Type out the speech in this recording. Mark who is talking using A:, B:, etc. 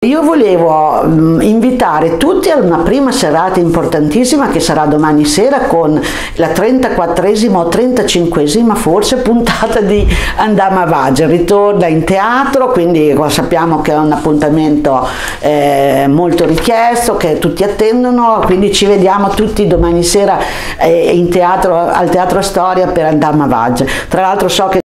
A: Io volevo invitare tutti a una prima serata importantissima che sarà domani sera con la 34esima o 35esima forse puntata di Andama Vage. Ritorna in teatro, quindi sappiamo che è un appuntamento molto richiesto, che tutti attendono, quindi ci vediamo tutti domani sera in teatro, al Teatro Storia per Andama Vage. Tra l'altro so che